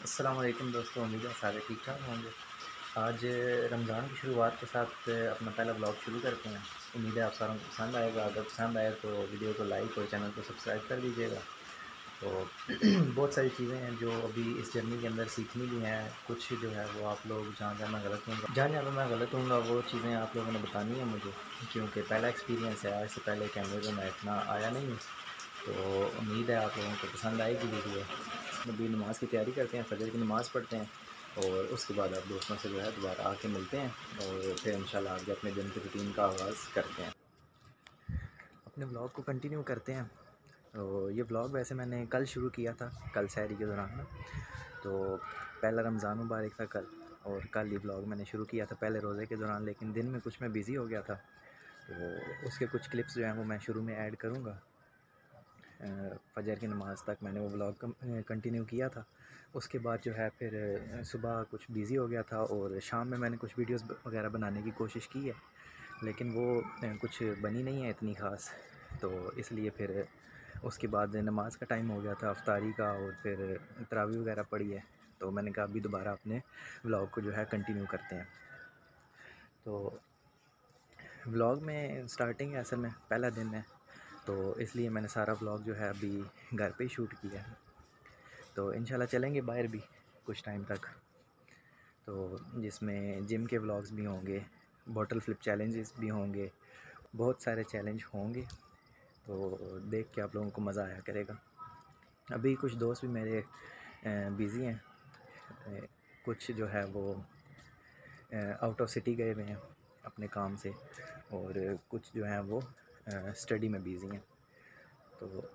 अस्सलाम वालेकुम दोस्तों, उम्मीद है सारे ठीक ठाक होंगे। आज रमज़ान की शुरुआत के साथ अपना पहला व्लॉग शुरू करते हैं। उम्मीद है आप सारों को पसंद आएगा। अगर पसंद आए तो वीडियो को लाइक और चैनल को सब्सक्राइब कर दीजिएगा। तो बहुत सारी चीज़ें हैं जो अभी इस जर्नी के अंदर सीखनी भी हैं। कुछ जो है वो आप लोग जहाँ-जहाँ मैं गलत हूँगा जहाँ-जहाँ मैं गलत हूँगा वो चीज़ें आप लोगों ने बतानी है मुझे, क्योंकि पहला एक्सपीरियंस है। आज से पहले कैमरे पे मैं इतना आया नहीं हूँ। तो उम्मीद है आप लोगों को पसंद आएगी वीडियो। अभी नमाज़ की तैयारी करते हैं, फ़जर की नमाज़ पढ़ते हैं और उसके बाद आप दोस्तों से जो है दोबारा आके मिलते हैं और फिर इंशाल्लाह आगे अपने दिन की रूटीन का आगाज़ करते हैं। अपने व्लॉग को कंटिन्यू करते हैं। तो ये व्लॉग वैसे मैंने कल शुरू किया था, कल सहरी के दौरान ना। तो पहला रमज़ान मुबारक था कल, और कल ये व्लॉग मैंने शुरू किया था पहले रोज़े के दौरान, लेकिन दिन में कुछ मैं बिज़ी हो गया था। तो उसके कुछ क्लिप्स जो हैं वो मैं शुरू में ऐड करूँगा। फ़जर की नमाज़ तक मैंने वो व्लॉग कंटिन्यू किया था। उसके बाद जो है फिर सुबह कुछ बिज़ी हो गया था और शाम में मैंने कुछ वीडियोस वगैरह बनाने की कोशिश की है, लेकिन वो कुछ बनी नहीं है इतनी ख़ास। तो इसलिए फिर उसके बाद नमाज़ का टाइम हो गया था इफ्तारी का, और फिर तरावी वगैरह पड़ी है। तो मैंने कहा अभी दोबारा अपने व्लॉग को जो है कंटिन्यू करते हैं। तो व्लॉग में स्टार्टिंग है, असल में पहला दिन है, तो इसलिए मैंने सारा व्लॉग जो है अभी घर पे ही शूट किया है। तो इंशाल्लाह चलेंगे बाहर भी कुछ टाइम तक, तो जिसमें जिम के व्लॉग्स भी होंगे, बॉटल फ्लिप चैलेंजेस भी होंगे, बहुत सारे चैलेंज होंगे। तो देख के आप लोगों को मज़ा आया करेगा। अभी कुछ दोस्त भी मेरे बिज़ी हैं, कुछ जो है वो आउट ऑफ सिटी गए हुए हैं अपने काम से, और कुछ जो हैं वो स्टडी में बिज़ी हैं। तो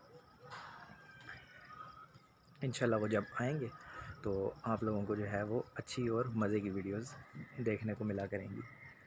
इंशाल्लाह वो जब आएंगे तो आप लोगों को जो है वो अच्छी और मज़े की वीडियोस देखने को मिला करेंगी।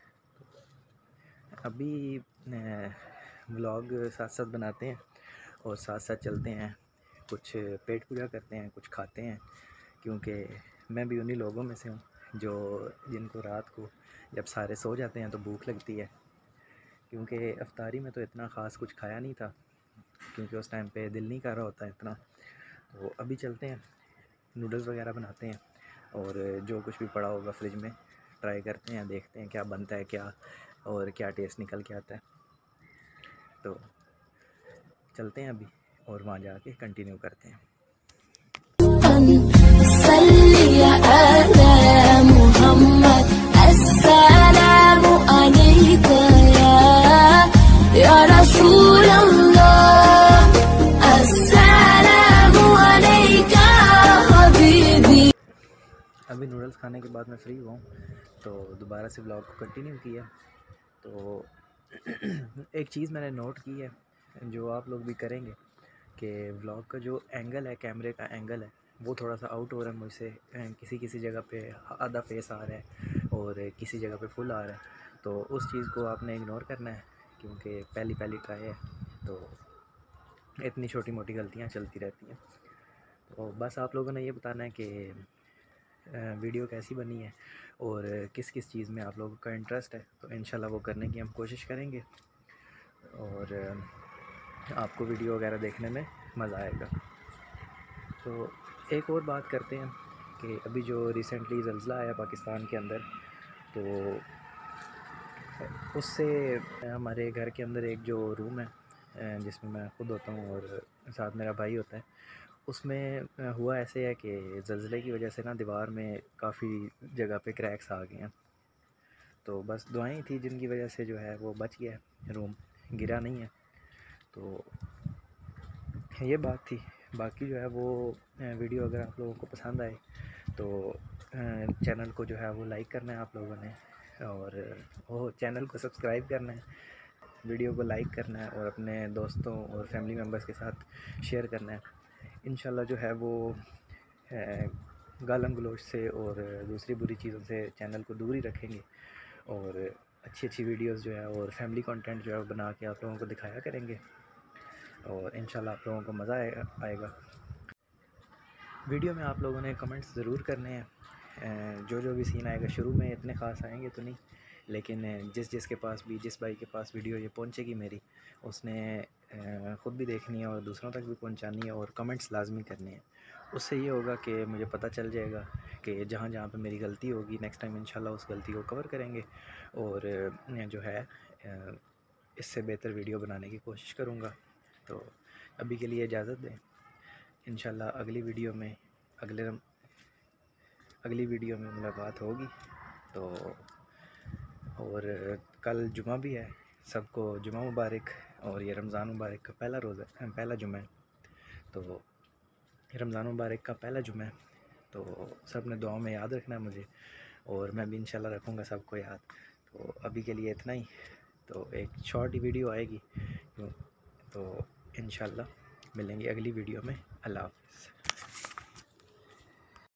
अभी व्लॉग साथ साथ बनाते हैं और साथ साथ चलते हैं, कुछ पेट पूजा करते हैं, कुछ खाते हैं, क्योंकि मैं भी उन्हीं लोगों में से हूँ जो जिनको रात को जब सारे सो जाते हैं तो भूख लगती है। क्योंकि इफ्तारी में तो इतना ख़ास कुछ खाया नहीं था, क्योंकि उस टाइम पे दिल नहीं कर रहा होता इतना। तो अभी चलते हैं, नूडल्स वगैरह बनाते हैं और जो कुछ भी पड़ा होगा फ्रिज में ट्राई करते हैं, देखते हैं क्या बनता है, क्या और क्या टेस्ट निकल के आता है। तो चलते हैं अभी और वहाँ जाके कंटिन्यू करते हैं। अभी नूडल्स खाने के बाद मैं फ्री हुआ हूँ, तो दोबारा से व्लॉग को कंटिन्यू किया। तो एक चीज़ मैंने नोट की है, जो आप लोग भी करेंगे, कि व्लॉग का जो एंगल है, कैमरे का एंगल है, वो थोड़ा सा आउट हो रहा है मुझसे। किसी किसी जगह पे आधा फेस आ रहा है और किसी जगह पे फुल आ रहा है। तो उस चीज़ को आपने इग्नोर करना है, क्योंकि पहली पहली ट्राई है, तो इतनी छोटी मोटी गलतियाँ चलती रहती हैं। तो बस आप लोगों ने ये बताना है कि वीडियो कैसी बनी है और किस किस चीज़ में आप लोगों का इंटरेस्ट है। तो इंशाल्लाह वो करने की हम कोशिश करेंगे और आपको वीडियो वगैरह देखने में मज़ा आएगा। तो एक और बात करते हैं कि अभी जो रिसेंटली ज़ल्ज़ला आया पाकिस्तान के अंदर, तो उससे हमारे घर के अंदर एक जो रूम है जिसमें मैं खुद होता हूँ और साथ मेरा भाई होता है, उसमें हुआ ऐसे है कि ज़ल्ज़ले की वजह से ना दीवार में काफ़ी जगह पे क्रैक्स आ गए हैं। तो बस दुआएं थी जिनकी वजह से जो है वो बच गया, रूम गिरा नहीं है। तो ये बात थी। बाकी जो है वो वीडियो अगर आप लोगों को पसंद आए तो चैनल को जो है वो लाइक करना है आप लोगों ने, और वो चैनल को सब्सक्राइब करना है, वीडियो को लाइक करना है और अपने दोस्तों और फैमिली मेम्बर्स के साथ शेयर करना है। इंशाल्लाह जो है वो गालम गलोच से और दूसरी बुरी चीज़ों से चैनल को दूर ही रखेंगे, और अच्छी अच्छी वीडियोस जो है और फैमिली कंटेंट जो है बना के आप लोगों को दिखाया करेंगे, और इंशाल्लाह आप लोगों को मज़ा आएगा। वीडियो में आप लोगों ने कमेंट्स ज़रूर करने हैं। जो भी सीन आएगा, शुरू में इतने ख़ास आएंगे तो नहीं, लेकिन जिस भाई के पास वीडियो ये पहुंचेगी मेरी, उसने ख़ुद भी देखनी है और दूसरों तक भी पहुंचानी है और कमेंट्स लाजमी करने हैं। उससे ये होगा कि मुझे पता चल जाएगा कि जहाँ जहाँ पे मेरी गलती होगी नेक्स्ट टाइम इंशाल्लाह उस गलती को कवर करेंगे और जो है इससे बेहतर वीडियो बनाने की कोशिश करूँगा। तो अभी के लिए इजाज़त दें, इंशाल्लाह अगली वीडियो में मुलाकात होगी। तो और कल जुमा भी है, सबको जुमा मुबारक। और ये रमज़ान मुबारक का पहला जुमा है, तो रमज़ान मुबारक का पहला जुमा है, तो सब ने दुआ में याद रखना है मुझे और मैं भी इंशाल्लाह रखूँगा सबको याद। तो अभी के लिए इतना ही, तो एक शॉर्ट वीडियो आएगी, तो इंशाल्लाह मिलेंगे अगली वीडियो में। अल्लाह हाफ़िज़।